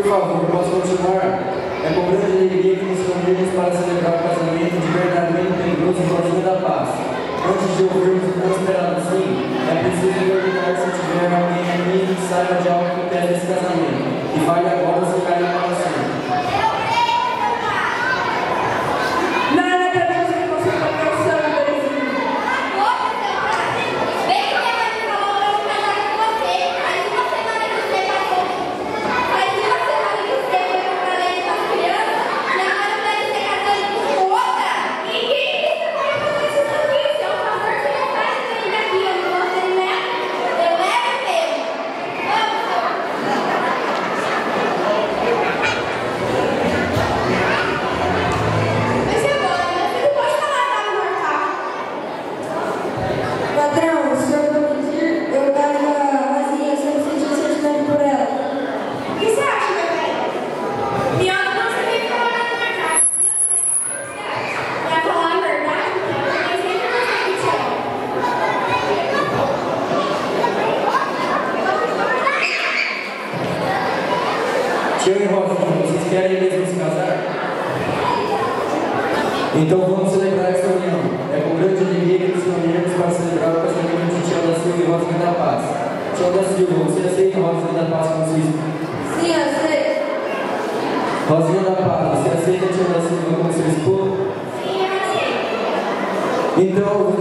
favor, posso continuar? É com grande alegria que nos reunimos para celebrar o casamento de Bernardino Pedroso e Rosinha da Paz. Antes de ouvirmos o tão esperado sim, é preciso perguntar se tiver alguém aqui que saiba de algo que pede esse casamento. E fale agora se cai na oração. Tia e Rosinha, vocês querem mesmo se casar? Então vamos celebrar essa união. É com grande alegria que nos reunimos para celebrar o casamento de Tia da Silva e Rosinha da Paz. Tia da Silva, você aceita Rosinha da Paz como sua esposa? Sim, aceito. Rosinha da Paz, você aceita Tia da Silva como sua esposa? Sim, aceito. Então,